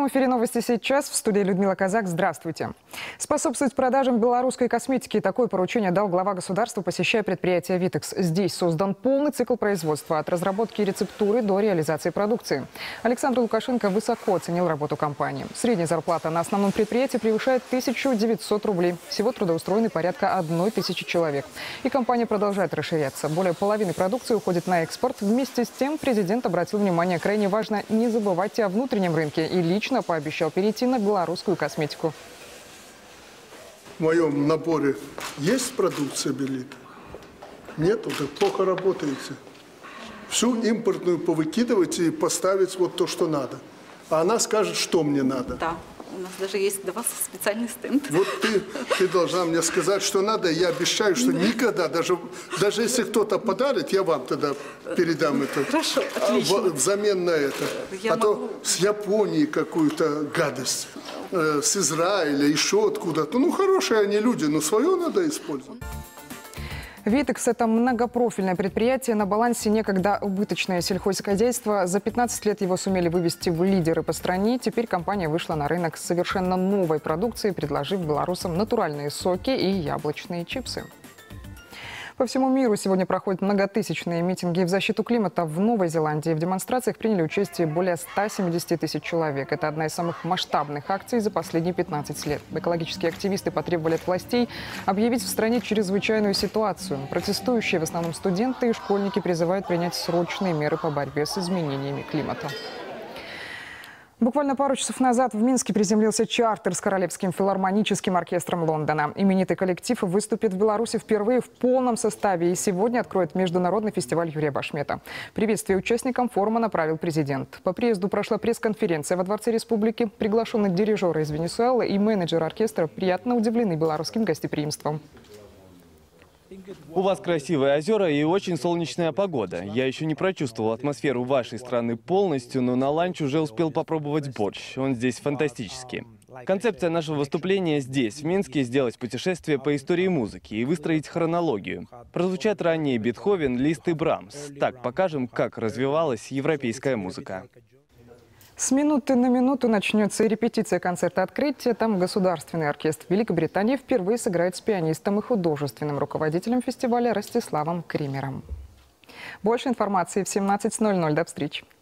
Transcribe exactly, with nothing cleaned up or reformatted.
прямом эфире новости сейчас. В студии Людмила Казак. Здравствуйте. Способствовать продажам белорусской косметики. Такое поручение дал глава государства, посещая предприятие «Витекс». Здесь создан полный цикл производства от разработки рецептуры до реализации продукции. Александр Лукашенко высоко оценил работу компании. Средняя зарплата на основном предприятии превышает тысячу девятьсот рублей. Всего трудоустроены порядка одной тысячи человек. И компания продолжает расширяться. Более половины продукции уходит на экспорт. Вместе с тем президент обратил внимание, крайне важно не забывать о внутреннем рынке и лично пообещал перейти на белорусскую косметику. В моем наборе есть продукция Белит? Нету, так плохо работаете. Всю импортную повыкидывать и поставить вот то, что надо. А она скажет, что мне надо. Да, у нас даже есть для вас специальный стенд. Вот ты, ты должна мне сказать, что надо. Я обещаю, что никогда, даже, даже если кто-то подарит, я вам тогда передам это. Хорошо, отлично. В, взамен на это. Я а могу... то с Японии какую-то гадость, э, с Израиля, еще откуда-то. Ну, хорошие они люди, но свое надо использовать. «Витекс» – это многопрофильное предприятие. На балансе некогда убыточное сельхозхозяйство. За пятнадцать лет его сумели вывести в лидеры по стране. Теперь компания вышла на рынок с совершенно новой продукцией, предложив белорусам натуральные соки и яблочные чипсы. По всему миру сегодня проходят многотысячные митинги в защиту климата. В Новой Зеландии в демонстрациях приняли участие более ста семидесяти тысяч человек. Это одна из самых масштабных акций за последние пятнадцать лет. Экологические активисты потребовали от властей объявить в стране чрезвычайную ситуацию. Протестующие, в основном студенты и школьники, призывают принять срочные меры по борьбе с изменениями климата. Буквально пару часов назад в Минске приземлился чартер с Королевским филармоническим оркестром Лондона. Именитый коллектив выступит в Беларуси впервые в полном составе и сегодня откроет международный фестиваль Юрия Башмета. Приветствие участникам форума направил президент. По приезду прошла пресс-конференция во Дворце Республики. Приглашенные дирижеры из Венесуэлы и менеджер оркестра приятно удивлены белорусским гостеприимством. У вас красивые озера и очень солнечная погода. Я еще не прочувствовал атмосферу вашей страны полностью, но на ланч уже успел попробовать борщ. Он здесь фантастический. Концепция нашего выступления здесь, в Минске, сделать путешествие по истории музыки и выстроить хронологию. Прозвучат ранее Бетховен, Лист и Брамс. Так покажем, как развивалась европейская музыка. С минуты на минуту начнется репетиция концерта открытия. Там Государственный оркестр Великобритании впервые сыграет с пианистом и художественным руководителем фестиваля Ростиславом Кримером. Больше информации в семнадцать ноль ноль. До встречи.